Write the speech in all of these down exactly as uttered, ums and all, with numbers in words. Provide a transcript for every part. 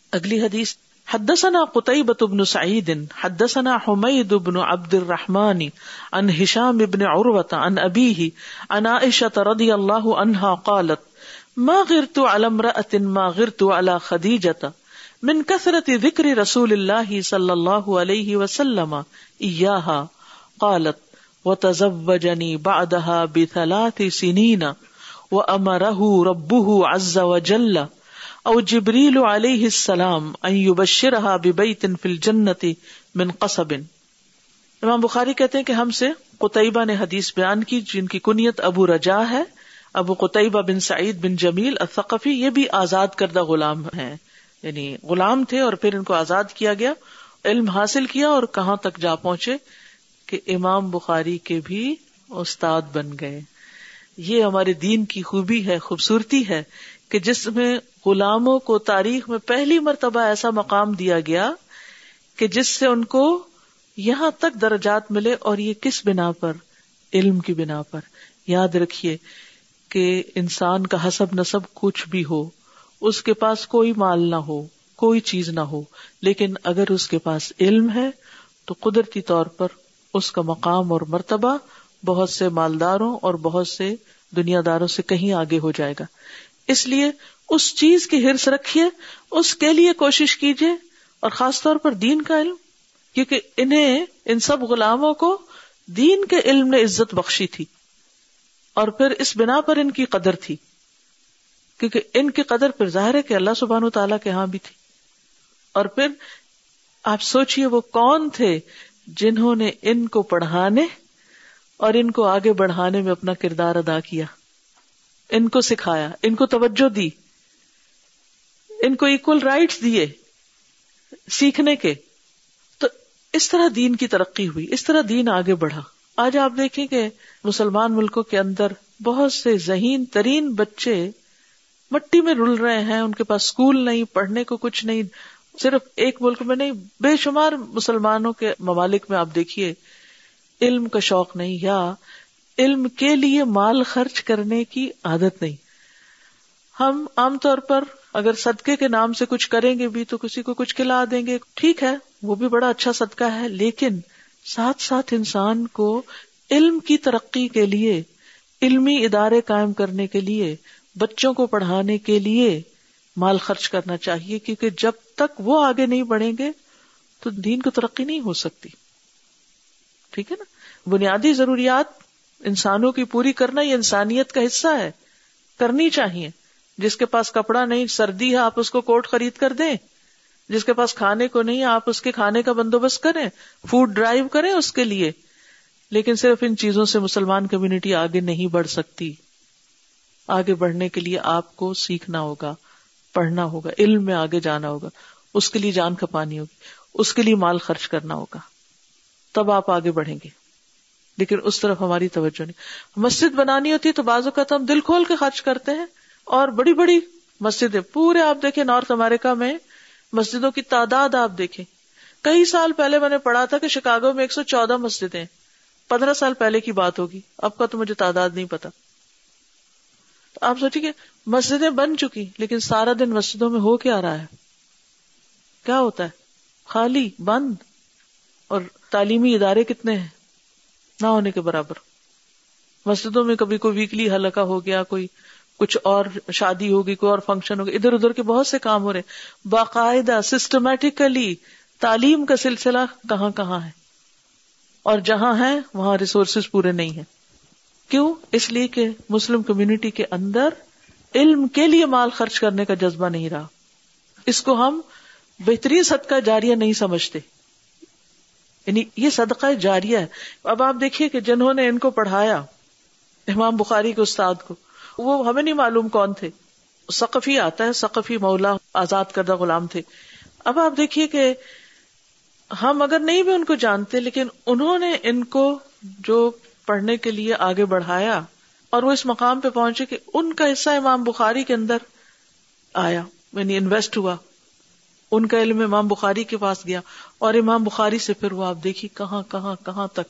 اگلی حدیث، حدثنا قتيبة بن سعيد حدثنا حميد بن عبد الرحمن عن هشام بن عروة عن أبيه عن عائشة رضي الله عنها قالت ما غرت على امرأة ما غرت على خديجة من كثرة ذكر رسول الله صلى الله عليه وسلم إياها قالت وتزوجني بعدها بثلاث سنين وأمره ربه عز وجل او جبریل علیہ السلام ان یبشرها ببیت فی الجنت من قصب. امام بخاری کہتے ہیں کہ ہم سے قتیبہ نے حدیث بیان کی جن کی کنیت ابو رجا ہے. ابو قتیبہ بن سعید بن جمیل الثقفی، یہ بھی آزاد کردہ غلام ہیں، یعنی غلام تھے اور پھر ان کو آزاد کیا گیا، علم حاصل کیا اور کہاں تک جا پہنچے کہ امام بخاری کے بھی استاد بن گئے. یہ ہمارے دین کی خوبی ہے، خوبصورتی ہے کہ جس میں غلاموں کو تاریخ میں پہلی مرتبہ ایسا مقام دیا گیا کہ جس سے ان کو یہاں تک درجات ملے. اور یہ کس بنا پر؟ علم کی بنا پر. یاد رکھیے کہ انسان کا حسب نسب کچھ بھی ہو، اس کے پاس کوئی مال نہ ہو، کوئی چیز نہ ہو، لیکن اگر اس کے پاس علم ہے تو قدرتی طور پر اس کا مقام اور مرتبہ بہت سے مالداروں اور بہت سے دنیا داروں سے کہیں آگے ہو جائے گا. اس لیے اس چیز کی حرص رکھیے، اس کے لیے کوشش کیجیے، اور خاص طور پر دین کا علم، کیونکہ انہیں ان سب غلاموں کو دین کے علم نے عزت بخشی تھی اور پھر اس بنا پر ان کی قدر تھی، کیونکہ ان کی قدر پھر ظاہر ہے کہ اللہ سبحانہ و تعالیٰ کے ہاں بھی تھی. اور پھر آپ سوچئے وہ کون تھے جنہوں نے ان کو پڑھانے اور ان کو آگے بڑھانے میں اپنا کردار ادا کیا، ان کو سکھایا، ان کو توجہ دی، ان کو ایکول رائٹس دیے سیکھنے کے. تو اس طرح دین کی ترقی ہوئی، اس طرح دین آگے بڑھا. آج آپ دیکھیں کہ مسلمان ملکوں کے اندر بہت سے ذہین ترین بچے مٹی میں رل رہے ہیں، ان کے پاس اسکول نہیں، پڑھنے کو کچھ نہیں. صرف ایک ملک میں نہیں، بے شمار مسلمانوں کے ممالک میں آپ دیکھیے علم کا شوق نہیں، یا علم کے لیے مال خرچ کرنے کی عادت نہیں. ہم عام طور پر اگر صدقے کے نام سے کچھ کریں گے بھی تو کسی کو کچھ کھلا دیں گے، ٹھیک ہے، وہ بھی بڑا اچھا صدقہ ہے، لیکن ساتھ ساتھ انسان کو علم کی ترقی کے لیے، علمی ادارے قائم کرنے کے لیے، بچوں کو پڑھانے کے لیے مال خرچ کرنا چاہیے، کیونکہ جب تک وہ آگے نہیں بڑھیں گے تو دین کو ترقی نہیں ہو سکتی. ٹھیک ہے نا؟ بنیادی ضروریات انسانوں کی پوری کرنا یہ انسانیت کا حصہ ہے، کرنی چاہیے. جس کے پاس کپڑا نہیں، سردی ہے، آپ اس کو کوٹ خرید کر دیں. جس کے پاس کھانے کو نہیں، آپ اس کے کھانے کا بندوبست کریں، فوڈ ڈرائیو کریں اس کے لیے. لیکن صرف ان چیزوں سے مسلمان کمیونٹی آگے نہیں بڑھ سکتی. آگے بڑھنے کے لیے آپ کو سیکھنا ہوگا، پڑھنا ہوگا، علم میں آگے جانا ہوگا، اس کے لیے جان کھپانی ہوگی، اس کے لیے مال خرچ کرنا ہوگا، تب آپ آگے بڑھیں گے. لیکن اس طرف ہماری توجہ نہیں. مسجد بنانی ہوتی ہے تو بعض اوقات ہم دل کھول کے خرچ کرتے ہیں، اور بڑی بڑی مسجدیں پورے آپ دیکھیں نارتھ امریکہ میں مسجدوں کی تعداد آپ دیکھیں. کئی سال پہلے میں نے پڑھا تھا کہ شکاگو میں ایک سو چودہ مسجدیں، پندرہ سال پہلے کی بات ہوگی، اب کا تو مجھے تعداد نہیں پتا. تو آپ سوچیں کہ مسجدیں بن چکی، لیکن سارا دن مسجدوں میں ہو کیا رہا ہے؟ کیا ہوتا ہے؟ خالی، بند. اور تعلیمی ادارے کتنے ہیں؟ نہ ہونے کے برابر. مسجدوں میں کبھی کوئی ویکلی حلقہ ہو گیا، کوئی کچھ اور شادی ہوگی، کوئی اور فنکشن ہوگی، ادھر ادھر کے بہت سے کام ہو رہے. باقاعدہ سسٹمیٹیکلی تعلیم کا سلسلہ کہاں کہاں ہے، اور جہاں ہے وہاں ریسورسز پورے نہیں ہیں. کیوں؟ اس لیے کہ مسلم کمیونٹی کے اندر علم کے لیے مال خرچ کرنے کا جذبہ نہیں رہا. اس کو ہم بہترین صدقہ جاریہ نہیں سمجھتے، یعنی یہ صدقہ جاریہ ہے. اب آپ دیکھیے کہ جنہوں نے ان کو پڑھایا، امام بخاری کے استاد کو، وہ ہمیں نہیں معلوم کون تھے. ثقفی آتا ہے، ثقفی مولا، آزاد کردہ غلام تھے. اب آپ دیکھیے کہ ہم اگر نہیں بھی ان کو جانتے، لیکن انہوں نے ان کو جو پڑھنے کے لیے آگے بڑھایا اور وہ اس مقام پہ پہنچے کہ ان کا حصہ امام بخاری کے اندر آیا، یعنی انویسٹ ہوا. ان کا علم امام بخاری کے پاس گیا، اور امام بخاری سے پھر وہ آپ دیکھیے کہاں کہاں کہاں تک.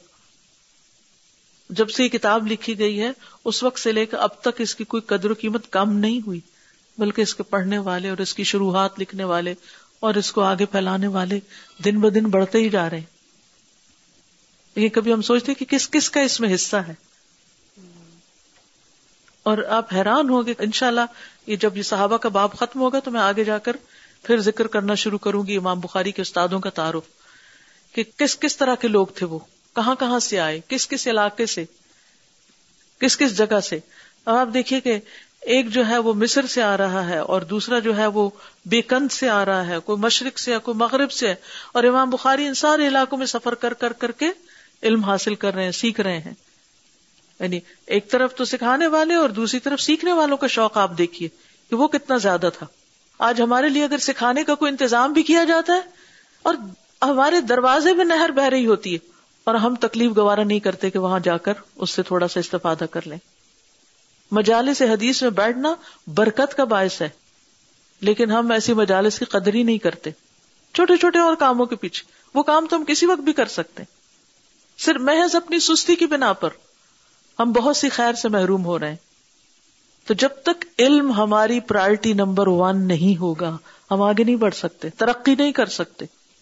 جب سے یہ کتاب لکھی گئی ہے اس وقت سے لے کر اب تک اس کی کوئی قدر و قیمت کم نہیں ہوئی، بلکہ اس کے پڑھنے والے اور اس کی شروحات لکھنے والے اور اس کو آگے پھیلانے والے دن بہ دن بڑھتے ہی جا رہے ہیں. لیکن کبھی ہم سوچتے کہ کس کس کا اس میں حصہ ہے, اور آپ حیران ہوں گے. انشاءاللہ یہ جب یہ صحابہ کا باب ختم ہوگا تو میں آگے جا کر پھر ذکر کرنا شروع کروں گی امام بخاری کے استادوں کا تعارف, کہ کس کس طرح کے لوگ تھے, وہ کہاں کہاں سے آئے, کس کس علاقے سے, کس کس جگہ سے. اب آپ دیکھیے کہ ایک جو ہے وہ مصر سے آ رہا ہے, اور دوسرا جو ہے وہ بیکند سے آ رہا ہے, کوئی مشرق سے ہے, کوئی مغرب سے ہے, اور امام بخاری ان سارے علاقوں میں سفر کر کر کر کے علم حاصل کر رہے ہیں, سیکھ رہے ہیں. یعنی ایک طرف تو سکھانے والے اور دوسری طرف سیکھنے والوں کا شوق آپ دیکھیے کہ وہ کتنا زیادہ تھا. آج ہمارے لیے اگر سکھانے کا کوئی انتظام بھی کیا جاتا ہے اور ہمارے دروازے میں نہر بہ رہی ہوتی ہے اور ہم تکلیف گوارا نہیں کرتے کہ وہاں جا کر اس سے تھوڑا سا استفادہ کر لیں. مجالس حدیث میں بیٹھنا برکت کا باعث ہے, لیکن ہم ایسی مجالس کی قدر ہی نہیں کرتے. چھوٹے چھوٹے اور کاموں کے پیچھے, وہ کام تو ہم کسی وقت بھی کر سکتے ہیں, صرف محض اپنی سستی کی بنا پر ہم بہت سی خیر سے محروم ہو رہے ہیں. تو جب تک علم ہماری پرائرٹی نمبر ون نہیں ہوگا ہم آگے نہیں بڑھ سکتے, ترقی نہیں کر سکتے.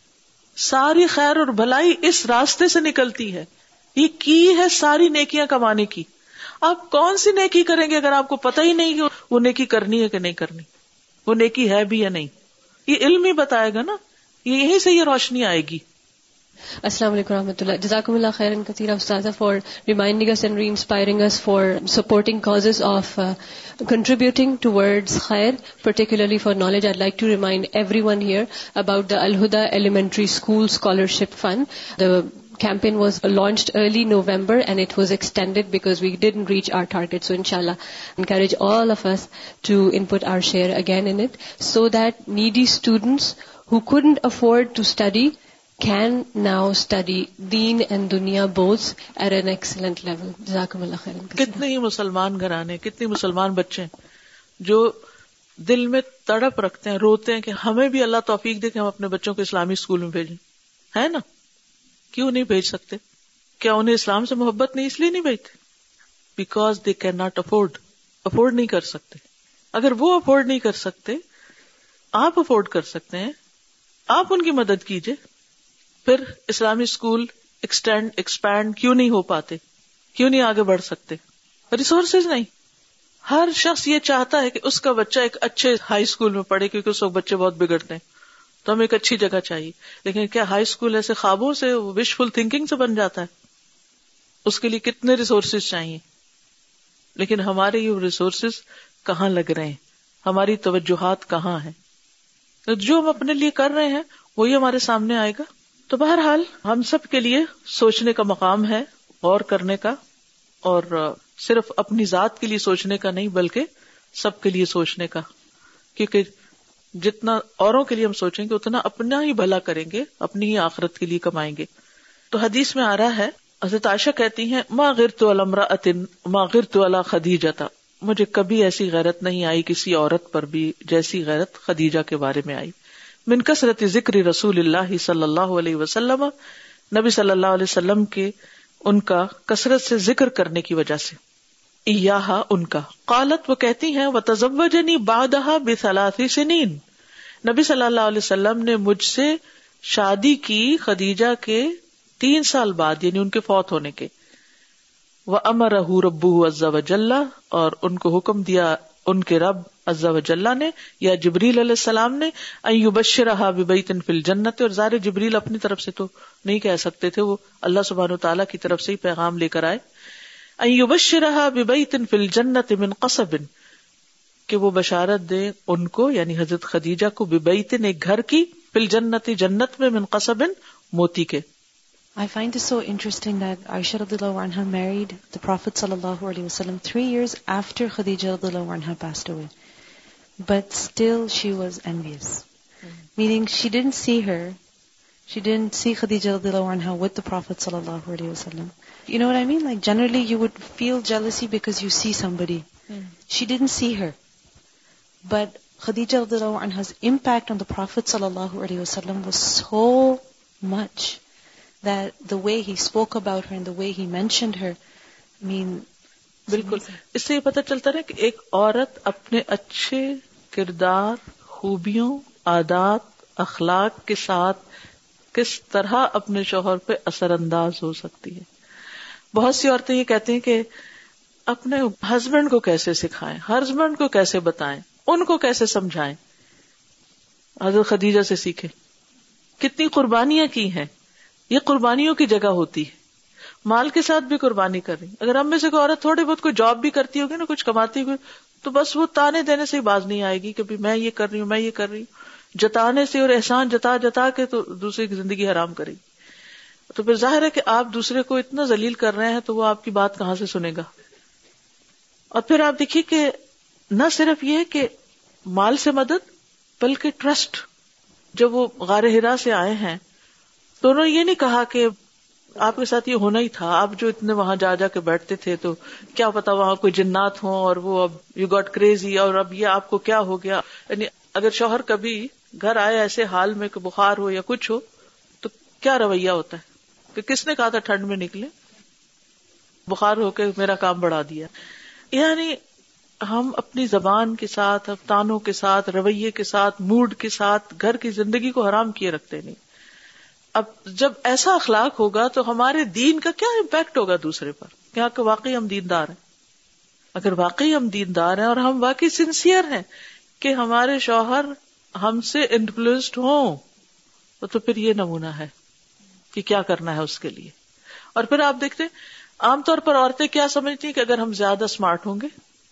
ساری خیر اور بھلائی اس راستے سے نکلتی ہے, یہ کی ہے ساری نیکیاں کمانے کی. آپ کون سی نیکی کریں گے اگر آپ کو پتہ ہی نہیں کہ وہ نیکی کرنی ہے کہ نہیں کرنی, وہ نیکی ہے بھی یا نہیں؟ یہ علم ہی بتائے گا نا, یہ یہیں سے یہ روشنی آئے گی. السلام علیکم ورحمۃ اللہ. جزاکم اللہ خیرا کثیرا استاذہ for reminding us and re-inspiring us for supporting causes of uh, contributing towards khair, particularly for knowledge. I'd like to remind everyone here about the Al-Huda Elementary School Scholarship Fund. The campaign was launched early November and it was extended because we didn't reach our target. So inshallah, encourage all of us to input our share again in it, so that needy students who couldn't afford to study can now study deen and dunya both at an excellent level. جزاکم اللہ خیرا. کتنے ہی مسلمان گھرانے, کتنے مسلمان بچے ہیں جو دل میں تڑپ رکھتے ہیں, روتے ہیں کہ ہمیں بھی اللہ توفیق دے کہ ہم اپنے بچوں کو اسلامی اسکول میں بھیجیں, ہے نا؟ کیوں نہیں بھیج سکتے؟ کیا انہیں اسلام سے محبت نہیں, اس لیے نہیں بھیجتے؟ Because they can not afford, afford نہیں کر سکتے. اگر وہ افورڈ نہیں کر سکتے, آپ افورڈ کر سکتے ہیں, آپ ان کی مدد کیجئے. پھر اسلامی اسکول ایکسٹینڈ ایکسپینڈ کیوں نہیں ہو پاتے, کیوں نہیں آگے بڑھ سکتے؟ ریسورسز نہیں. ہر شخص یہ چاہتا ہے کہ اس کا بچہ ایک اچھے ہائی اسکول میں پڑھے, کیونکہ اس وقت بچے بہت بگڑتے ہیں, تو ہمیں ایک اچھی جگہ چاہیے. لیکن کیا ہائی اسکول ایسے خوابوں سے, وشفل تھنکنگ سے بن جاتا ہے؟ اس کے لیے کتنے ریسورسز چاہیے. لیکن ہمارے یہ ریسورسز کہاں لگ رہے ہیں, ہماری توجہات کہاں ہیں؟ جو ہم اپنے لیے کر رہے ہیں وہی ہمارے سامنے آئے گا. تو بہرحال ہم سب کے لیے سوچنے کا مقام ہے, غور کرنے کا, اور صرف اپنی ذات کے لیے سوچنے کا نہیں بلکہ سب کے لیے سوچنے کا, کیونکہ جتنا اوروں کے لیے ہم سوچیں گے اتنا اپنا ہی بھلا کریں گے, اپنی ہی آخرت کے لیے کمائیں گے. تو حدیث میں آ رہا ہے, حضرت عائشہ کہتی ہیں ما غرت علی امرأۃ ما غرت علی خدیجہ, مجھے کبھی ایسی غیرت نہیں آئی کسی عورت پر بھی جیسی غیرت خدیجہ کے بارے میں آئی. من کثرت ذکر رسول اللہ صلی اللہ علیہ وسلم, نبی صلی اللہ علیہ وسلم کے ان کا کثرت سے ذکر کرنے کی وجہ سے. ایہا ان کا, قالت وہ کہتی ہیں, وتزوجنی بعدہا بثلاث سنین, نبی صلی اللہ علیہ وسلم نے مجھ سے شادی کی خدیجہ کے تین سال بعد, یعنی ان کے فوت ہونے کے. وامرہ ربہ عز وجل, اور ان کو حکم دیا ان کے رب عز وجل نے یا جبریل علیہ السلام نے, ان یبشرھا ببیت فی الجنت, اور ظاہر جبریل اپنی طرف سے تو نہیں کہہ سکتے تھے, وہ اللہ سبحانہ وتعالیٰ کی طرف سے ہی پیغام لے کر آئے. ان یبشرھا ببیت فی الجنت من قصب, کہ وہ بشارت دے ان کو یعنی حضرت خدیجہ کو, ببیت ایک گھر کی, فی الجنت جنت میں, من قصب موتی کے. I find this so interesting that Aisha radhiyallahu anha married the Prophet sallallahu alaihi wasallam three years after Khadijah radhiyallahu anha passed away. But still she was envious. Mm-hmm. Meaning she didn't see her, she didn't see Khadijah radhiyallahu anha with the Prophet sallallahu alaihi wasallam. You know what I mean? Like generally you would feel jealousy because you see somebody. Mm-hmm. She didn't see her. But Khadijah radhiyallahu anha's impact on the Prophet sallallahu alaihi wasallam was so much that the way he spoke about her and the way he mentioned her, I mean, بالکل اس سے یہ پتہ چلتا ہے کہ ایک عورت اپنے اچھے کردار, خوبیوں, عادات اخلاق کے ساتھ کس طرح اپنے شوہر پہ اثر انداز ہو سکتی ہے. بہت سی عورتیں یہ کہتی ہیں کہ اپنے ہسبینڈ کو کیسے سکھائیں, ہسبینڈ کو کیسے بتائیں, ان کو کیسے سمجھائیں. حضرت خدیجہ سے سیکھیں, کتنی قربانیاں کی ہیں. یہ قربانیوں کی جگہ ہوتی ہے, مال کے ساتھ بھی قربانی کر رہی. اگر ہم میں سے کوئی عورت تھوڑی بہت کوئی جاب بھی کرتی ہوگی نا, کچھ کماتی ہوگی, تو بس وہ تانے دینے سے ہی باز نہیں آئے گی کہ میں یہ کر رہی ہوں, میں یہ کر رہی ہوں. جتانے سے اور احسان جتا جتا کے تو دوسرے کی زندگی حرام کرے گی. تو پھر ظاہر ہے کہ آپ دوسرے کو اتنا ذلیل کر رہے ہیں تو وہ آپ کی بات کہاں سے سنے گا. اور پھر آپ دیکھیے کہ نہ صرف یہ کہ مال سے مدد, بلکہ ٹرسٹ. جب وہ غار حرا سے آئے ہیں تو انہوں نے یہ نہیں کہا کہ آپ کے ساتھ یہ ہونا ہی تھا, آپ جو اتنے وہاں جا جا کے بیٹھتے تھے تو کیا پتا وہاں کوئی جنات ہوں اور وہ اب یو گاٹ کریزی اور اب یہ آپ کو کیا ہو گیا. یعنی اگر شوہر کبھی گھر آئے ایسے حال میں کہ بخار ہو یا کچھ ہو تو کیا رویہ ہوتا ہے کہ کس نے کہا تھا ٹھنڈ میں نکلے, بخار ہو کے میرا کام بڑھا دیا. یعنی ہم اپنی زبان کے ساتھ, افطانوں کے ساتھ, رویے کے ساتھ, موڈ کے ساتھ گھر کی زندگی کو حرام کیے رکھتے نہیں. اب جب ایسا اخلاق ہوگا تو ہمارے دین کا کیا امپیکٹ ہوگا دوسرے پر, کیا کہ واقعی ہم دیندار ہیں. اگر واقعی ہم دیندار ہیں اور ہم واقعی سنسیئر ہیں کہ ہمارے شوہر ہم سے انفلوئنسڈ ہوں, تو پھر یہ نمونہ ہے کہ کیا کرنا ہے اس کے لیے. اور پھر آپ دیکھتے عام طور پر عورتیں کیا سمجھتی ہیں کہ اگر ہم زیادہ اسمارٹ ہوں گے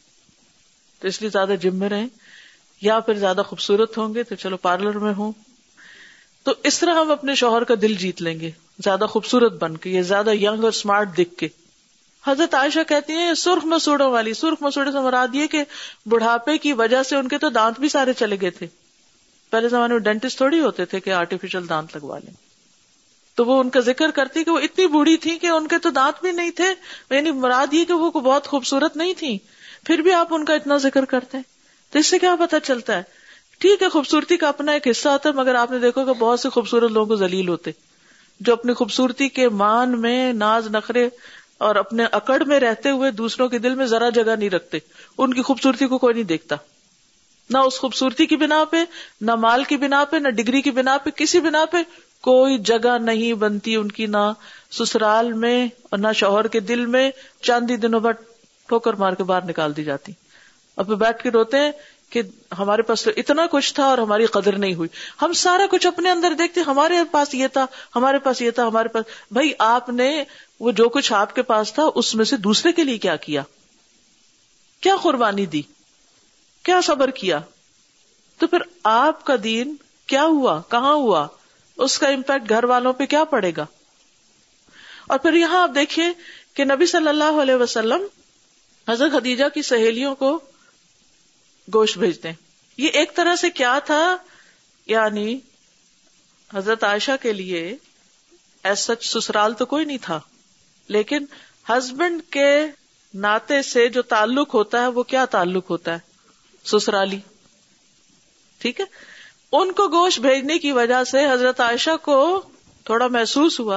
تو اس لیے زیادہ جم میں رہیں, یا پھر زیادہ خوبصورت ہوں گے تو چلو پارلر میں ہوں, تو اس طرح ہم اپنے شوہر کا دل جیت لیں گے زیادہ خوبصورت بن کے یا زیادہ ینگ اور اسمارٹ دکھ کے. حضرت عائشہ کہتی ہیں سرخ مسوڑوں والی, سرخ مسوڑے سے مراد یہ کہ بڑھاپے کی وجہ سے ان کے تو دانت بھی سارے چلے گئے تھے. پہلے زمانے میں ڈینٹسٹ تھوڑی ہوتے تھے کہ آرٹیفیشل دانت لگوا لیں. تو وہ ان کا ذکر کرتی کہ وہ اتنی بوڑھی تھی کہ ان کے تو دانت بھی نہیں تھے, یعنی مراد یہ کہ وہ بہت خوبصورت نہیں تھی, پھر بھی آپ ان کا اتنا ذکر کرتے ہیں. تو اس سے کیا پتہ چلتا ہے, ٹھیک ہے خوبصورتی کا اپنا ایک حصہ ہوتا ہے, مگر آپ نے دیکھو کہ بہت سے خوبصورت لوگوں کو ذلیل ہوتے جو اپنی خوبصورتی کے مان میں ناز نخرے اور اپنے اکڑ میں رہتے ہوئے دوسروں کے دل میں ذرا جگہ نہیں رکھتے. ان کی خوبصورتی کو کوئی نہیں دیکھتا, نہ اس خوبصورتی کی بنا پہ, نہ مال کی بنا پہ, نہ ڈگری کی بنا پہ, کسی بنا پہ کوئی جگہ نہیں بنتی ان کی, نہ سسرال میں اور نہ شوہر کے دل میں. چاندی دنوں بعد ٹھوکر مار کے باہر نکال دی جاتی, اب وہ بیٹھ کے روتے ہیں کہ ہمارے پاس تو اتنا کچھ تھا اور ہماری قدر نہیں ہوئی. ہم سارا کچھ اپنے اندر دیکھتے, ہمارے پاس یہ تھا, ہمارے پاس یہ تھا, ہمارے پاس. بھائی آپ نے وہ جو کچھ آپ کے پاس تھا اس میں سے دوسرے کے لیے کیا کیا, کیا قربانی دی, کیا صبر کیا, تو پھر آپ کا دین کیا ہوا, کہاں ہوا, اس کا امپیکٹ گھر والوں پہ کیا پڑے گا. اور پھر یہاں آپ دیکھیے کہ نبی صلی اللہ علیہ وسلم حضرت خدیجہ کی سہیلیوں کو گوشت بھیجتے ہیں. یہ ایک طرح سے کیا تھا, یعنی حضرت عائشہ کے لیے ایز سچ سسرال تو کوئی نہیں تھا, لیکن ہسبینڈ کے ناطے سے جو تعلق ہوتا ہے وہ کیا تعلق ہوتا ہے, سسرالی. ٹھیک ہے, ان کو گوشت بھیجنے کی وجہ سے حضرت عائشہ کو تھوڑا محسوس ہوا,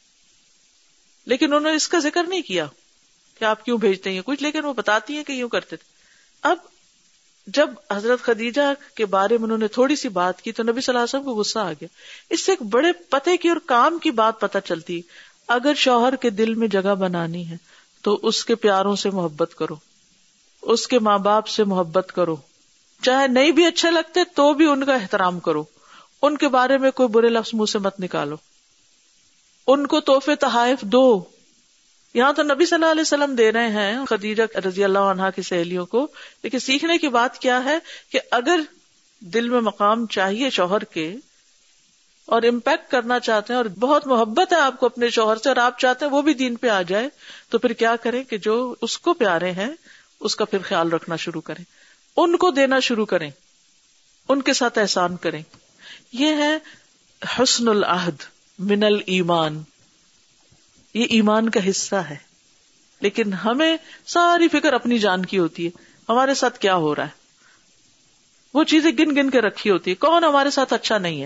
لیکن انہوں نے اس کا ذکر نہیں کیا کہ آپ کیوں بھیجتے ہیں کچھ, لیکن وہ بتاتی ہیں کہ یوں کرتے تھے. اب جب حضرت خدیجہ کے بارے میں انہوں نے تھوڑی سی بات کی تو نبی صلی اللہ علیہ وسلم کو غصہ آ گیا. اس سے ایک بڑے پتے کی اور کام کی بات پتہ چلتی, اگر شوہر کے دل میں جگہ بنانی ہے تو اس کے پیاروں سے محبت کرو, اس کے ماں باپ سے محبت کرو, چاہے نہیں بھی اچھے لگتے تو بھی ان کا احترام کرو, ان کے بارے میں کوئی برے لفظ منہ سے مت نکالو, ان کو تحفے تحائف دو. یہاں تو نبی صلی اللہ علیہ وسلم دے رہے ہیں خدیجہ رضی اللہ عنہا کی سہیلیوں کو, لیکن سیکھنے کی بات کیا ہے کہ اگر دل میں مقام چاہیے شوہر کے اور امپیکٹ کرنا چاہتے ہیں اور بہت محبت ہے آپ کو اپنے شوہر سے اور آپ چاہتے ہیں وہ بھی دین پہ آ جائے, تو پھر کیا کریں کہ جو اس کو پیارے ہیں اس کا پھر خیال رکھنا شروع کریں, ان کو دینا شروع کریں, ان کے ساتھ احسان کریں. یہ ہے حسن العہد من الایمان, یہ ایمان کا حصہ ہے. لیکن ہمیں ساری فکر اپنی جان کی ہوتی ہے, ہمارے ساتھ کیا ہو رہا ہے, وہ چیزیں گن گن کے رکھی ہوتی ہے, کون ہمارے ساتھ اچھا نہیں ہے.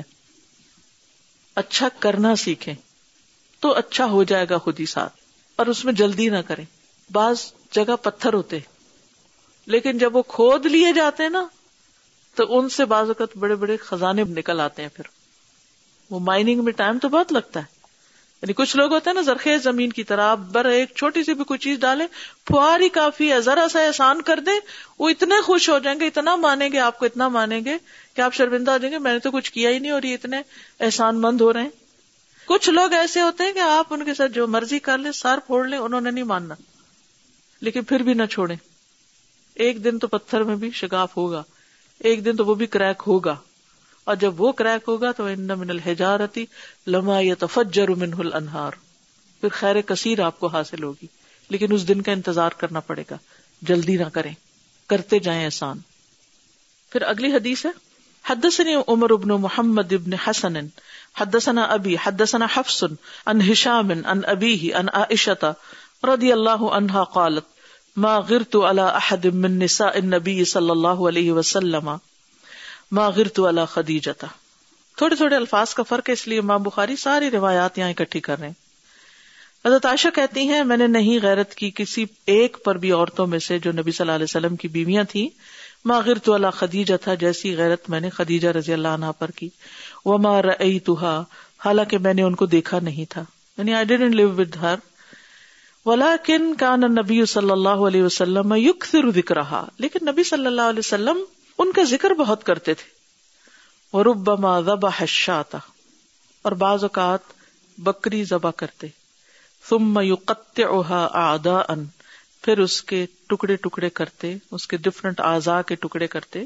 اچھا کرنا سیکھیں تو اچھا ہو جائے گا خود ہی ساتھ, اور اس میں جلدی نہ کریں. بعض جگہ پتھر ہوتے لیکن جب وہ کھود لیے جاتے ہیں نا تو ان سے بعض اوقات بڑے بڑے خزانے نکل آتے ہیں. پھر وہ مائننگ میں ٹائم تو بہت لگتا ہے. یعنی کچھ لوگ ہوتے ہیں نا زرخیز زمین کی طرح، آپ بر ایک چھوٹی سی بھی کوئی چیز ڈالیں، پھوار ہی کافی ہے، ذرا سا احسان کر دیں، وہ اتنے خوش ہو جائیں گے، اتنا مانیں گے آپ کو، اتنا مانیں گے کہ آپ شرمندہ ہو جائیں گے، میں نے تو کچھ کیا ہی نہیں اور یہ اتنے احسان مند ہو رہے ہیں. کچھ لوگ ایسے ہوتے ہیں کہ آپ ان کے ساتھ جو مرضی کر لیں، سر پھوڑ لیں، انہوں نے نہیں ماننا، لیکن پھر بھی نہ چھوڑیں. ایک دن تو پتھر میں بھی شگاف ہوگا، ایک دن تو وہ بھی کریک ہوگا، اور جب وہ کریک ہوگا تو ان من الحجارۃ لما یتفجر منہ الانہار، پھر خیر کثیر آپ کو حاصل ہوگی. لیکن اس دن کا انتظار کرنا پڑے گا، جلدی نہ کریں، کرتے جائیں احسان. پھر اگلی حدیث ہے، حدثني عمر بن محمد بن حسن حدثنا ابی حدثنا حفص عن هشام عن ابیہ عن عائشہ رضی اللہ عنہا قالت ما غرت على احد من نساء النبی صلی اللہ علیہ وسلم ما غرت على خدیجہ. تھوڑے تھوڑے الفاظ کا فرق ہے، اس لیے امام بخاری ساری روایات یہاں اکٹھی کر رہے ہیں. حضرت عائشہ کہتی ہیں میں نے نہیں غیرت کی کسی ایک پر بھی عورتوں میں سے جو نبی صلی اللہ علیہ وسلم کی بیویاں تھیں. ما غرت علی خدیجہ تھا، جیسی غیرت میں نے خدیجہ رضی اللہ عنہا پر کی. وما رأیتها، حالانکہ میں نے ان کو دیکھا نہیں تھا، یعنی I didn't live with her. ولكن كان النبي صلی اللہ علیہ وسلم يكثر ذکرها، لیکن نبی صلی اللہ علیہ وسلم ان کا ذکر بہت کرتے تھے. وربما ذبح الشاة، اور بعض اوقات بکری ذبح کرتے. ثم يقطعها اعداء، پھر اس کے ٹکڑے ٹکڑے کرتے، اس کے ڈفرنٹ اعضاء کے ٹکڑے کرتے.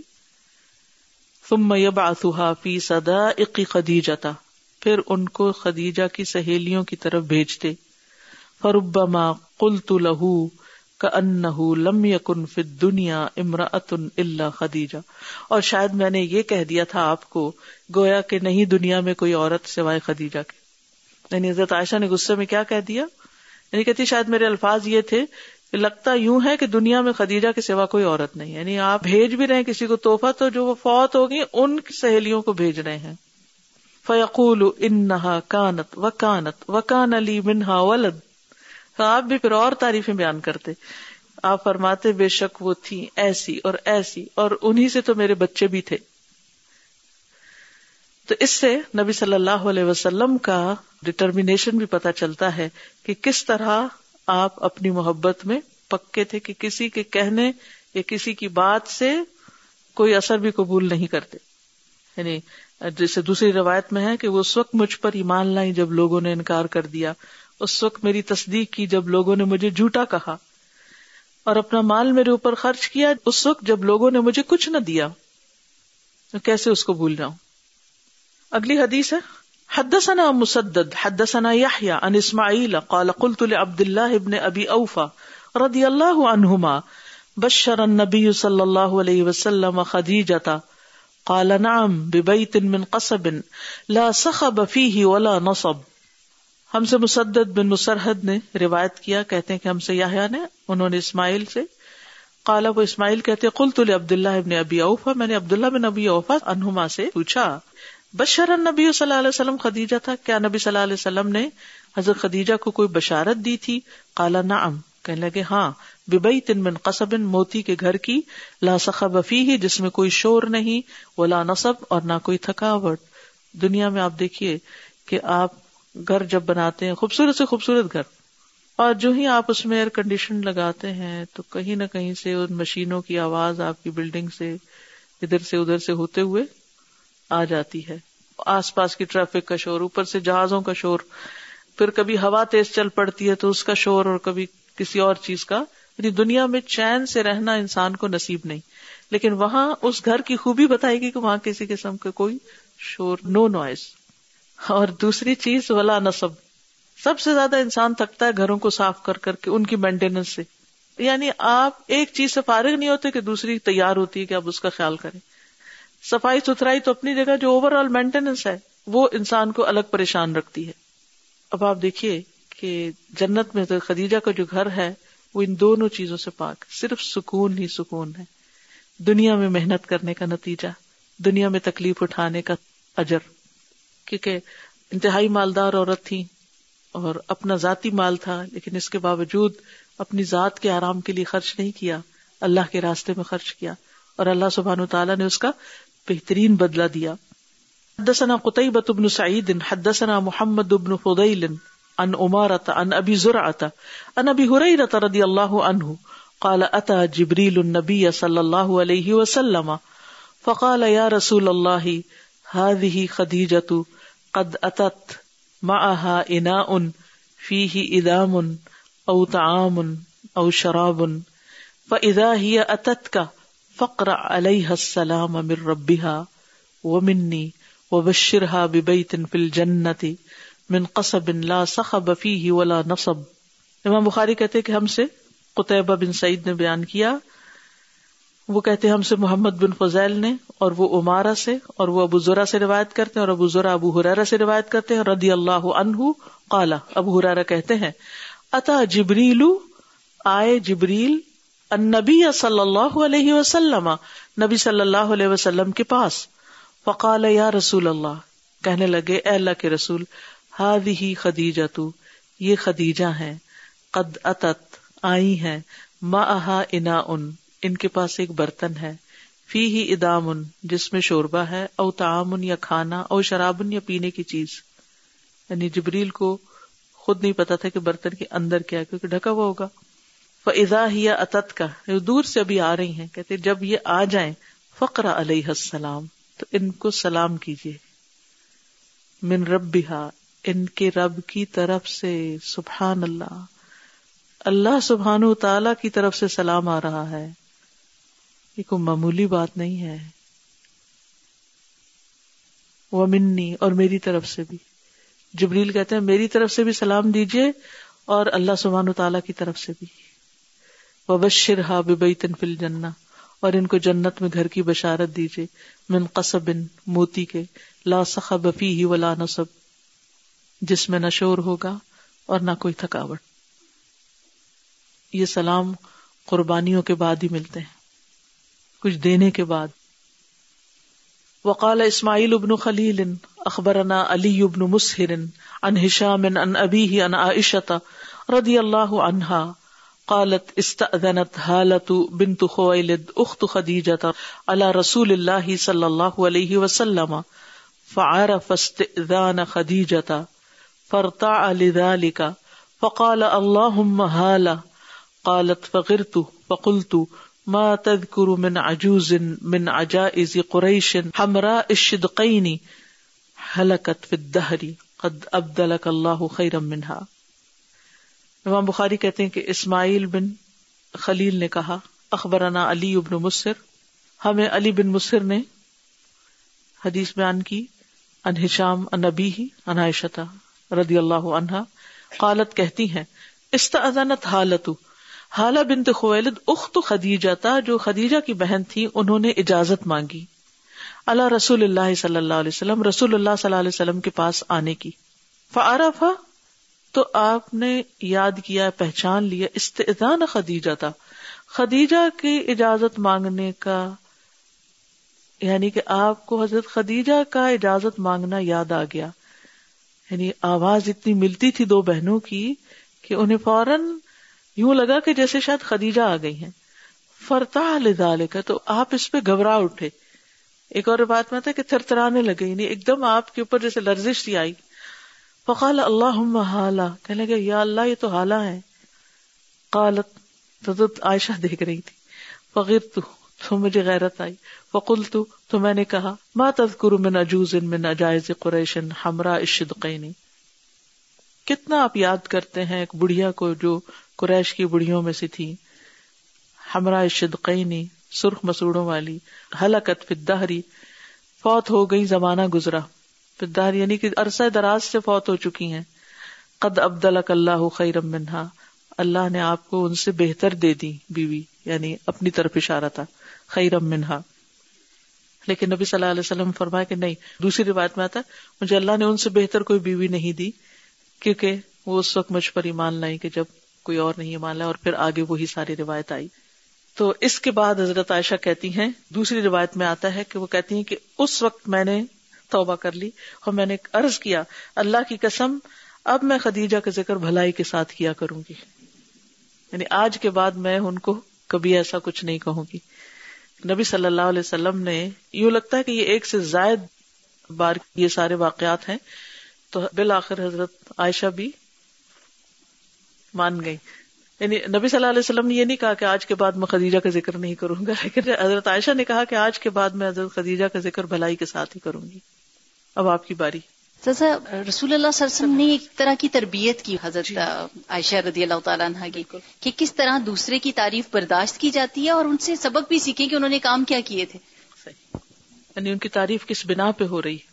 ثم يبعثها في صدائق خدیجہ، پھر ان کو خدیجہ کی سہیلیوں کی طرف بھیجتے. فربما قلت له كأنه لم يكن في الدنيا امرأة الا خدیجہ، اور شاید میں نے یہ کہہ دیا تھا آپ کو گویا کہ نہیں دنیا میں کوئی عورت سوائے خدیجہ کے. یعنی حضرت عائشہ نے غصے میں کیا کہہ دیا، یعنی کہتی شاید میرے الفاظ یہ تھے کہ لگتا یوں ہے کہ دنیا میں خدیجہ کے سوا کوئی عورت نہیں. یعنی آپ بھیج بھی رہے ہیں کسی کو تحفہ، تو جو وہ فوت ہوگی ان کی سہیلیوں کو بھیج رہے ہیں. فیقول انہا کانت وکانت وکان لی منہا ولد، تو آپ بھی پھر اور تعریفیں بیان کرتے. آپ فرماتے بے شک وہ تھی ایسی اور ایسی اور انہی سے تو میرے بچے بھی تھے. تو اس سے نبی صلی اللہ علیہ وسلم کا ڈٹرمینیشن بھی پتہ چلتا ہے کہ کس طرح آپ اپنی محبت میں پکے تھے کہ کسی کے کہنے یا کسی کی بات سے کوئی اثر بھی قبول نہیں کرتے. یعنی جیسے دوسری روایت میں ہے کہ وہ اس وقت مجھ پر ایمان لائیں جب لوگوں نے انکار کر دیا، اس وقت میری تصدیق کی جب لوگوں نے مجھے جھوٹا کہا، اور اپنا مال میرے اوپر خرچ کیا اس وقت جب لوگوں نے مجھے کچھ نہ دیا. تو کیسے اس کو بھول جاؤں. اگلی حدیث ہے، حدثنا مسدد حدثنا یحیی عن اسماعیل قال قلت لعبد الله ابن ابی اوفا رضی اللہ عنہما بشر النبی صلی اللہ علیہ وسلم خدیجہ قال نعم ببیت من قصب لا صخب فیہ ولا نصب. ہم سے مسدد بن مسرحد نے روایت کیا، کہتے ہیں کہ ہم سے یحییٰ نے، انہوں نے اسماعیل سے، قال وہ اسماعیل کہتے ہیں قلت لعبداللہ ابن ابی اوفا، میں نے عبداللہ بن ابی اوفا عنہما سے پوچھا، بشر النبی صلی اللہ علیہ وسلم خدیجہ تھا، کیا نبی صلی اللہ علیہ وسلم نے حضرت خدیجہ کو کوئی بشارت دی تھی؟ قال نعم، کہنے لگے ہاں، ببیت من قصب، موتی کے گھر کی، لا صخب فیہ، جس میں کوئی شور نہیں، ولا نصب، اور نہ کوئی تھکاوٹ. دنیا میں آپ دیکھیے کہ آپ گھر جب بناتے ہیں، خوبصورت سے خوبصورت گھر، اور جو ہی آپ اس میں ایئر کنڈیشن لگاتے ہیں تو کہیں نہ کہیں سے ان مشینوں کی آواز آپ کی بلڈنگ سے ادھر سے ادھر سے ہوتے ہوئے آ جاتی ہے. آس پاس کی ٹریفک کا شور، اوپر سے جہازوں کا شور، پھر کبھی ہوا تیز چل پڑتی ہے تو اس کا شور، اور کبھی کسی اور چیز کا. یعنی دنیا میں چین سے رہنا انسان کو نصیب نہیں، لیکن وہاں اس گھر کی خوبی بتائے گی کہ وہاں کسی قسم کا کوئی شور، نو نوائز. اور دوسری چیز ولا نصب، سب سے زیادہ انسان تھکتا ہے گھروں کو صاف کر کر کے، ان کی مینٹیننس سے. یعنی آپ ایک چیز سے فارغ نہیں ہوتے کہ دوسری تیار ہوتی ہے کہ آپ اس کا خیال کریں. صفائی ستھرائی تو اپنی جگہ، جو اوور آل مینٹیننس ہے وہ انسان کو الگ پریشان رکھتی ہے. اب آپ دیکھیے کہ جنت میں تو خدیجہ کا جو گھر ہے وہ ان دونوں چیزوں سے پاک، صرف سکون ہی سکون ہے. دنیا میں محنت کرنے کا نتیجہ، دنیا میں تکلیف اٹھانے کا اجر، کیونکہ انتہائی مالدار عورت تھی اور اپنا ذاتی مال تھا، لیکن اس کے باوجود اپنی ذات کے آرام کے لیے خرچ نہیں کیا، اللہ کے راستے میں خرچ کیا. اور اللہ سبحانہ وتعالیٰ نے اس کا بہترین بدلہ دیا. حدثنا قتيبة بن سعيد حدثنا محمد بن فضيل عن عمارة عن أبي زرعة عن أبي هريرة رضي الله عنه قال أتى جبريل النبي صلى الله عليه وسلم فقال يا رسول الله هذه خديجة قد أتت معها إناء فيه إدام أو طعام أو شراب فإذا هي أتتك فاقرأ عليها السلام من ربها ومني وبشرها ببيت في الجنة من قصب لا صخب فيه ولا نصب. امام بخاری کہتے کہ ہم سے قتیبہ بن سعید نے بیان کیا، وہ کہتے ہم سے محمد بن فضیل نے، اور وہ عمارہ سے، اور وہ ابو زرع سے روایت کرتے ہیں، اور ابو زرع ابو ہریرہ سے روایت کرتے ہیں رضی اللہ عنہ قال. ابو ہریرہ کہتے ہیں اتا جبریل، آئے جبریل، النبی صلی اللہ علیہ وسلم، نبی صلی اللہ علیہ وسلم کے پاس، فقال یا رسول اللہ، کہنے لگے اے اللہ کے رسول، ہذہ خدیجۃ، یہ خدیجہ ہیں، قد اتت، آئی ہیں، معہا اناء، ان کے پاس ایک برتن ہے، فیہ ادام، جس میں شوربہ ہے، او طعام، یا کھانا، او شراب، یا پینے کی چیز. یعنی جبریل کو خود نہیں پتا تھا کہ برتن کے اندر کیا ہے، کیونکہ ڈھکا ہوا ہوگا. فاذا ہی اتت کا، دور سے ابھی آ رہی ہیں، کہتے جب یہ آ جائیں، فقرا علیہ السلام، تو ان کو سلام کیجیے، من ربہا، ان کے رب کی طرف سے. سبحان اللہ، اللہ سبحانہ تعالی کی طرف سے سلام آ رہا ہے، یہ کوئی معمولی بات نہیں ہے. ومنی، اور میری طرف سے بھی. جبریل کہتے ہیں میری طرف سے بھی سلام دیجیے، اور اللہ سبحانہ تعالی کی طرف سے بھی. وبشرها ببیت فی الجنہ، اور ان کو جنت میں گھر کی بشارت دیجیے، من قصب، موتی کے، لا صخب فیہ ولا نصب، جس میں نہ شور ہوگا اور نہ کوئی تھکاوٹ. یہ سلام قربانیوں کے بعد ہی ملتے ہیں، کچھ دینے کے بعد. وقال اسماعیل بن خلیل اخبرنا علی بن مسہر عن ہشام عن ابیہ عن عائشہ رضی اللہ عنہا قالت استأذنت حالۃ بنت خویلد اخت خدیجہ علی رسول اللہ صلی اللہ علیہ وسلم فعرف استئذان خدیجہ فارتاع لذلك فقال اللهم هالا قالت فغرت فقلت ما تذكر من عجوز من عجائز قریش حمراء الشدقین ہلکت فی الدہر قد ابدلک اللہ خیرا منہا. امام بخاری کہتے ہیں کہ اسماعیل بن خلیل نے کہا اخبرنا علی بن مسر، ہمیں علی بن مسر نے حدیث بیان کی، عن ہشام عن ابیہ عن عائشہ رضی اللہ عنہا قالت کہتی ہیں استأذنت حالۃ، حالہ بنت خویلد اخت خدیجہ تھا، جو خدیجہ کی بہن تھی، انہوں نے اجازت مانگی علی رسول اللہ صلی اللہ علیہ وسلم، رسول اللہ صلی اللہ علیہ وسلم کے پاس آنے کی. فعرف، تو آپ نے یاد کیا، پہچان لیا، استئذان خدیجہ تھا، خدیجہ کی اجازت مانگنے کا، یعنی کہ آپ کو حضرت خدیجہ کا اجازت مانگنا یاد آ گیا. یعنی آواز اتنی ملتی تھی دو بہنوں کی کہ انہیں فوراً یوں لگا کہ جیسے شاید خدیجہ آ گئی ہیں. فرتاع لذالک، تو آپ اس پہ گھبرا اٹھے. ایک اور بات میں تھا کہ تھرتھرانے لگے، یعنی ایک دم آپ کے اوپر جیسے لرزش سی آئی. فقال اللہم حالا، کہنے لگے یا اللہ یہ تو حالا ہے. قالت، تو عائشہ دیکھ رہی تھی. فغرت، تو مجھے غیرت آئی. فقلت، تو میں نے کہا ما تذکر من عجوز من عجائز قریش حمراء الشدقین، کتنا آپ یاد کرتے ہیں ایک بڑھیا کو جو قریش کی بڑھیوں میں سے تھی، حمراء الشدقین، سرخ مسوڑوں والی، ہلکت فی الدہر، فوت ہو گئی، زمانہ گزرا، فی الدہر یعنی کہ عرصہ دراز سے فوت ہو چکی ہیں. قد ابدلک اللہ خیرا منہا، اللہ نے آپ کو ان سے بہتر دے دی بیوی، یعنی اپنی طرف اشارہ تھا، خیرا منہا. لیکن نبی صلی اللہ علیہ وسلم فرمایا کہ نہیں، دوسری روایت میں آتا ہے مجھے اللہ نے ان سے بہتر کوئی بیوی نہیں دی، کیونکہ وہ اس وقت مجھ پر ایمان لائی کہ جب کوئی اور نہیں ایمان لایا، اور پھر آگے وہی ساری روایت آئی. تو اس کے بعد حضرت عائشہ کہتی ہیں، دوسری روایت میں آتا ہے کہ وہ کہتی ہیں کہ اس وقت میں نے توبہ کر لی اور میں نے عرض کیا اللہ کی قسم اب میں خدیجہ کا ذکر بھلائی کے ساتھ کیا کروں گی، یعنی آج کے بعد میں ان کو کبھی ایسا کچھ نہیں کہوں گی. نبی صلی اللہ علیہ وسلم نے، یوں لگتا ہے کہ یہ ایک سے زائد بار یہ سارے واقعات ہیں، تو بالآخر حضرت عائشہ بھی مان گئی. یعنی نبی صلی اللہ علیہ وسلم نے یہ نہیں کہا کہ آج کے بعد میں خدیجہ کا ذکر نہیں کروں گا، لیکن حضرت عائشہ نے کہا کہ آج کے بعد میں حضرت خدیجہ کا ذکر بھلائی کے ساتھ ہی کروں گی. اب آپ کی باری. سر رسول اللہ صلی اللہ علیہ وسلم نے ایک طرح کی تربیت کی حضرت عائشہ رضی اللہ تعالیٰ عنہ کی، کہ کس طرح دوسرے کی تعریف برداشت کی جاتی ہے اور ان سے سبق بھی سیکھیں کہ انہوں نے کام کیا کیے تھے. صحیح. یعنی ان کی تعریف کس بنا پہ ہو رہی ہے.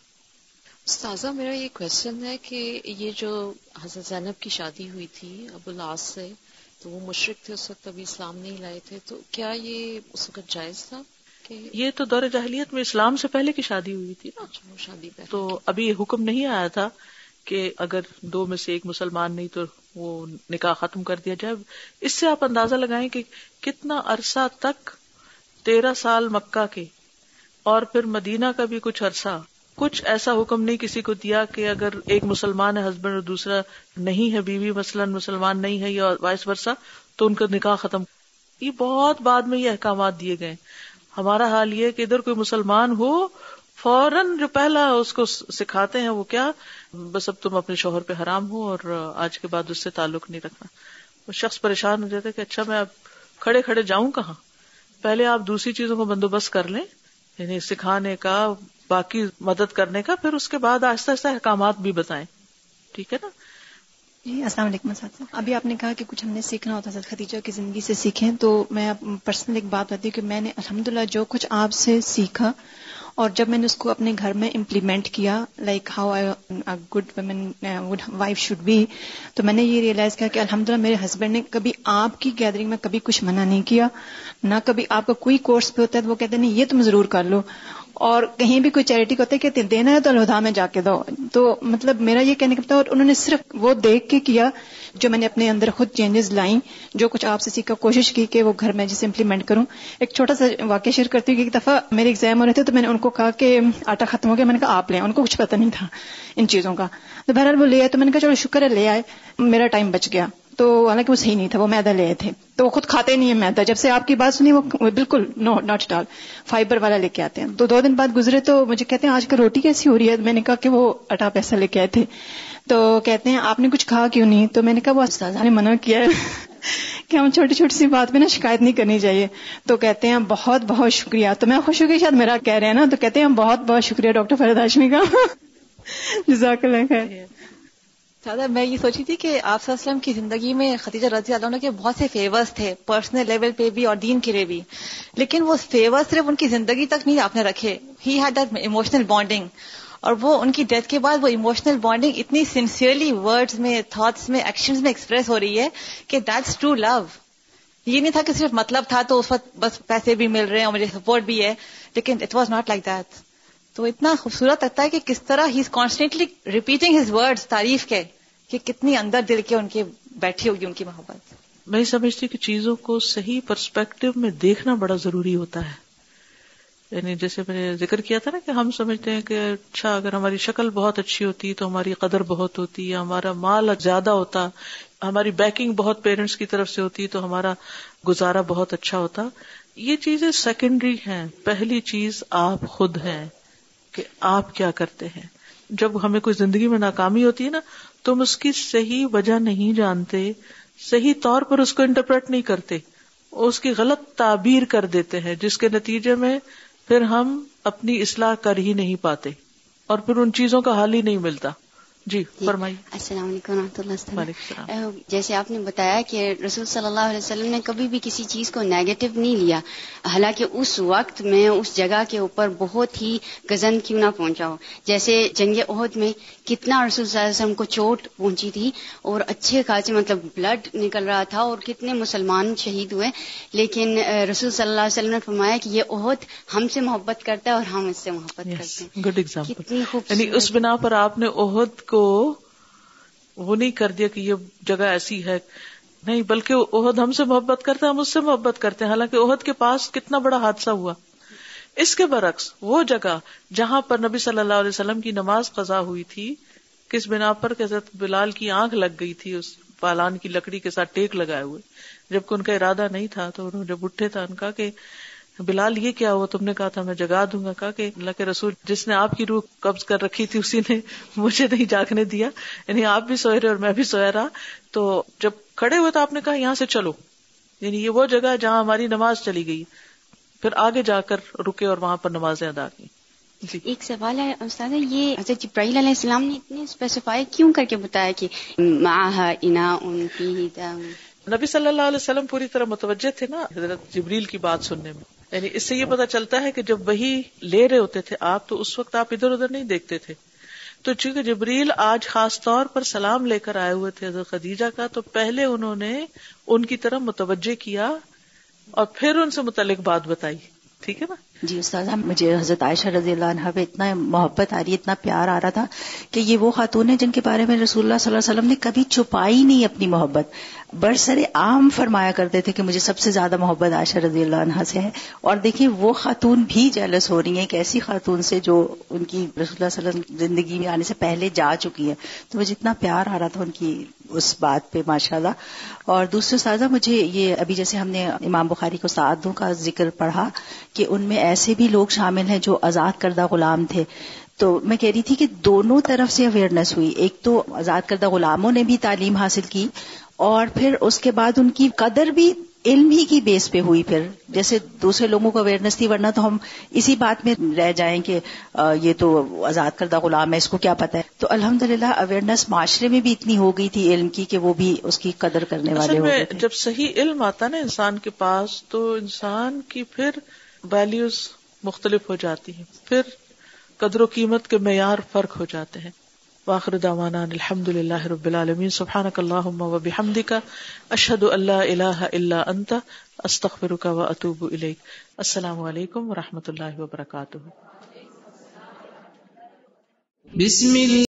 استاذہ میرا یہ کوشچن ہے کہ یہ جو حضرت زینب کی شادی ہوئی تھی ابو العاص سے، تو وہ مشرک تھے اس وقت، ابھی اسلام نہیں لائے تھے، تو کیا یہ اس وقت جائز تھا؟ کہ یہ تو دور جاہلیت میں اسلام سے پہلے کی شادی ہوئی تھی نا. اچھا وہ شادی پہلے، تو ابھی یہ حکم نہیں آیا تھا کہ اگر دو میں سے ایک مسلمان نہیں تو وہ نکاح ختم کر دیا جائے. اس سے آپ اندازہ لگائیں کہ کتنا عرصہ تک، تیرہ سال مکہ کے اور پھر مدینہ کا بھی کچھ عرصہ، کچھ ایسا حکم نہیں کسی کو دیا کہ اگر ایک مسلمان ہے ہسبینڈ اور دوسرا نہیں ہے بیوی مثلاً مسلمان نہیں ہے یا وائس ورسا، تو ان کا نکاح ختم. یہ بہت بعد میں یہ احکامات دیے گئے. ہمارا حال یہ کہ ادھر کوئی مسلمان ہو فوراً جو پہلا اس کو سکھاتے ہیں وہ کیا، بس اب تم اپنے شوہر پہ حرام ہو اور آج کے بعد اس سے تعلق نہیں رکھنا. وہ شخص پریشان ہو جاتا ہے کہ اچھا میں اب کھڑے کھڑے جاؤں کہاں. پہلے آپ دوسری چیزوں کو بندوبست کر لیں، یعنی سکھانے کا، باقی مدد کرنے کا، پھر اس کے بعد آہستہ آہستہ احکامات بھی بتائیں. ٹھیک ہے نا. جی السلام علیکم اساتذہ. ابھی آپ نے کہا کہ کچھ ہم نے سیکھنا ہوتا ہے خدیجہ کی زندگی سے سیکھیں، تو میں پرسنل ایک بات بتاتی ہوں کہ میں نے الحمدللہ جو کچھ آپ سے سیکھا اور جب میں نے اس کو اپنے گھر میں امپلیمنٹ کیا، like how good women good wife should be, تو میں نے یہ ریئلائز کیا کہ الحمدللہ میرے ہسبینڈ نے کبھی آپ کی گیدرنگ میں کبھی کچھ منع نہیں کیا، نہ کبھی آپ کا کوئی کورس پہ ہوتا ہے تو وہ کہتے ہیں نہیں یہ تم ضرور کر لو، اور کہیں بھی کوئی چیریٹی کو ہوتا ہے کہ دینا ہے تو الہدا میں جا کے دو. تو مطلب میرا یہ کہنے کا مطلب، اور انہوں نے صرف وہ دیکھ کے کیا جو میں نے اپنے اندر خود چینجز لائیں، جو کچھ آپ سے سیکھا کوشش کی کہ وہ گھر میں جسے امپلیمنٹ کروں. ایک چھوٹا سا واقعہ شیئر کرتی ہوں کہ ایک دفعہ میرے ایگزام ہو رہے تھے تو میں نے ان کو کہا کہ آٹا ختم ہو گیا، میں نے کہا آپ لیں، ان کو کچھ پتہ نہیں تھا ان چیزوں کا. تو بہرحال وہ لے آئے تو میں نے کہا چلو شکر ہے لے آئے، میرا ٹائم بچ گیا. تو حالانکہ وہ صحیح نہیں تھا، وہ میدا لے آئے تھے، تو وہ خود کھاتے نہیں ہیں میدا. جب سے آپ کی بات سنی وہ بالکل no not at all fiber والا لے کے آتے ہیں. تو دو دن بعد گزرے تو مجھے کہتے ہیں آج کل روٹی کیسی ہو رہی ہے. میں نے کہا کہ وہ اٹا پیسہ لے کے آئے تھے. تو کہتے ہیں آپ نے کچھ کہا کیوں نہیں؟ تو میں نے کہا وہ استاذہ نے منع کیا ہے کہ ہم چھوٹی چھوٹی سی بات پہ نا شکایت نہیں کرنی چاہیے. تو کہتے ہیں بہت بہت شکریہ. تو میں خوش ہو گئی، شاید میرا کہہ رہے ہیں نا. تو کہتے ہیں بہت بہت شکریہ ڈاکٹر فرحت ہاشمی کا. جزاک اللہ خیر. دادا میں یہ سوچی تھی کہ آپ صلی اللہ علیہ وسلم کی زندگی میں خدیجہ رضی اللہ عنہ کے بہت سے فیورز تھے، پرسنل لیول پہ بھی اور دین کے لیے بھی، لیکن وہ فیورز صرف ان کی زندگی تک نہیں آپ نے رکھے. He had that emotional bonding, اور وہ ان کی ڈیتھ کے بعد وہ ایموشنل بانڈنگ اتنی سنسیئرلی ورڈز میں، تھاٹس میں، ایکشنز میں ایکسپریس ہو رہی ہے کہ دیٹس ٹرو لو. یہ نہیں تھا کہ صرف مطلب تھا تو اس وقت بس پیسے بھی مل رہے ہیں اور مجھے سپورٹ بھی ہے، لیکن it was not like that. تو اتنا خوبصورت لگتا ہے کہ کس طرح he is constantly repeating his words تعریف کے، کہ کتنی اندر دل کے ان کے بیٹھی ہوگی ان کی محبت. میں سمجھتی کہ چیزوں کو صحیح پرسپیکٹو میں دیکھنا بڑا ضروری ہوتا ہے. یعنی جیسے میں نے ذکر کیا تھا نا کہ ہم سمجھتے ہیں کہ اچھا اگر ہماری شکل بہت اچھی ہوتی تو ہماری قدر بہت ہوتی، یا ہمارا مال زیادہ ہوتا، ہماری بیکنگ بہت پیرنٹس کی طرف سے ہوتی تو ہمارا گزارا بہت اچھا ہوتا. یہ چیزیں سیکنڈری ہیں. پہلی چیز آپ خود ہیں کہ آپ کیا کرتے ہیں. جب ہمیں کوئی زندگی میں ناکامی ہوتی ہے نا، تم اس کی صحیح وجہ نہیں جانتے، صحیح طور پر اس کو انٹرپریٹ نہیں کرتے، اس کی غلط تعبیر کر دیتے ہیں، جس کے نتیجے میں پھر ہم اپنی اصلاح کر ہی نہیں پاتے اور پھر ان چیزوں کا حل ہی نہیں ملتا. جی فرمائیے. السلام علیکم و رحمۃ اللہ وبرکاتہ. جیسے آپ نے بتایا کہ رسول صلی اللہ علیہ وسلم نے کبھی بھی کسی چیز کو نیگیٹو نہیں لیا، حالانکہ اس وقت میں اس جگہ کے اوپر بہت ہی گزن کیوں نہ پہنچا ہو. جیسے جنگ احد میں کتنا رسول صلی اللہ علیہ وسلم کو چوٹ پہنچی تھی اور اچھے خاصے مطلب بلڈ نکل رہا تھا اور کتنے مسلمان شہید ہوئے، لیکن رسول صلی اللہ علیہ وسلم نے فرمایا کہ یہ احد ہم سے محبت کرتا ہے اور ہم اس سے محبت yes, کرتے ہیں. Good example. کتنی خوبصورت. یعنی اس بنا پر آپ نے احد کو وہ نہیں کر دیا کہ یہ جگہ ایسی ہے، نہیں، بلکہ احد ہم سے محبت کرتا ہے، ہم اس سے محبت کرتے ہیں. حالانکہ احد کے پاس کتنا بڑا حادثہ ہوا. اس کے برعکس وہ جگہ جہاں پر نبی صلی اللہ علیہ وسلم کی نماز قضا ہوئی تھی، کس بنا پر کہ حضرت بلال کی آنکھ لگ گئی تھی اس پالان کی لکڑی کے ساتھ ٹیک لگائے ہوئے، جبکہ ان کا ارادہ نہیں تھا. تو انہوں جب اٹھے تھا ان کا کہ بلال یہ کیا ہوا؟ تم نے کہا تھا میں جگا دوں گا. کہا کہ اللہ کے رسول جس نے آپ کی روح قبض کر رکھی تھی اسی نے مجھے نہیں جاگنے دیا. یعنی آپ بھی سوئے رہے اور میں بھی سویا رہا. تو جب کھڑے ہوئے تو آپ نے کہا یہاں سے چلو, یعنی یہ وہ جگہ ہے جہاں ہماری نماز چلی گئی. پھر آگے جا کر رکے اور وہاں پر نمازیں ادا کی. جی ایک سوال ہے استاد, یہ حضرت جبرائیل علیہ السلام نے اتنے اسپیسیفائی کیوں کر کے بتایا کہ معہا اناء فیہ دم؟ نبی صلی اللہ علیہ وسلم پوری طرح متوجہ تھے نا حضرت جبریل کی بات سننے میں. یعنی اس سے یہ پتا چلتا ہے کہ جب وہی لے رہے ہوتے تھے آپ تو اس وقت آپ ادھر ادھر نہیں دیکھتے تھے. تو چونکہ جبریل آج خاص طور پر سلام لے کر آئے ہوئے تھے حضرت خدیجہ کا, تو پہلے انہوں نے ان کی طرف متوجہ کیا اور پھر ان سے متعلق بات بتائی. ٹھیک ہے نا جی استاذ, مجھے حضرت عائشہ رضی اللہ عنہا پہ اتنا محبت آ رہی ہے, اتنا پیار آ رہا تھا کہ یہ وہ خاتون ہے جن کے بارے میں رسول اللہ صلی اللہ علیہ وسلم نے کبھی چھپائی نہیں اپنی محبت, برسر عام فرمایا کرتے تھے کہ مجھے سب سے زیادہ محبت عائشہ رضی اللہ عنہا سے ہے. اور دیکھیں وہ خاتون بھی جیلس ہو رہی ہیں ایک ایسی خاتون سے جو ان کی رسول اللہ صلی اللہ علیہ وسلم زندگی میں آنے سے پہلے جا چکی ہے. تو مجھے اتنا پیار آ رہا تھا ان کی اس بات پہ ماشاءاللہ. اور دوسرے استاذہ مجھے یہ ابھی جیسے ہم نے امام بخاری کو سعدوں کا ذکر پڑھا کہ ان میں ایسے بھی لوگ شامل ہیں جو آزاد کردہ غلام تھے, تو میں کہہ رہی تھی کہ دونوں طرف سے اویئرنیس ہوئی. ایک تو آزاد کردہ غلاموں نے بھی تعلیم حاصل کی اور پھر اس کے بعد ان کی قدر بھی علم ہی کی بیس پہ ہوئی. پھر جیسے دوسرے لوگوں کو اویئرنیس تھی, ورنہ تو ہم اسی بات میں رہ جائیں کہ یہ تو آزاد کردہ غلام ہے اس کو کیا پتہ ہے. تو الحمدللہ اویئرنیس معاشرے میں بھی اتنی ہو گئی تھی علم کی کہ وہ بھی اس کی قدر کرنے والے ہو گئے تھے. جب صحیح علم آتا نا انسان کے پاس تو انسان کی پھر ویلیوز مختلف ہو جاتی ہیں, پھر قدر و قیمت کے معیار فرق ہو جاتے ہیں. وآخر دعوانا الحمد للہ رب العالمین. سبحانک اللہم و بحمدک اشہد ان لا الہ الا انت استغفرک و اتوب الیک. السلام علیکم و رحمۃ اللہ وبرکاتہ. بسم اللہ